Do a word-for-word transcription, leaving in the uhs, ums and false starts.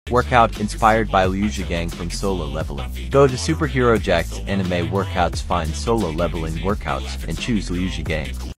Workout inspired by Zhigang from Solo Leveling. Go to Superhero Jack's Anime Workouts, find Solo Leveling workouts, and choose Zhigang.